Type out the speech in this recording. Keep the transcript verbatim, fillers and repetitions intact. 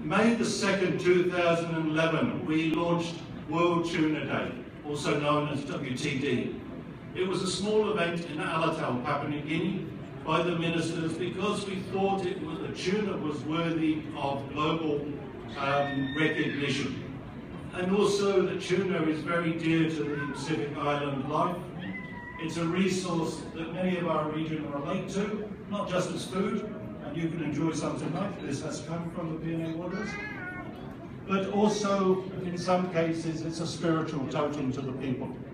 May the second, two thousand eleven, we launched World Tuna Day, also known as W T D. It was a small event in Alatal, Papua New Guinea, by the ministers because we thought it was, the tuna was worthy of global um, recognition. And also the tuna is very dear to the Pacific Island life. It's a resource that many of our region relate to, not just as food, and you can enjoy something like this has come from the P N A waters, but also in some cases it's a spiritual totem to the people.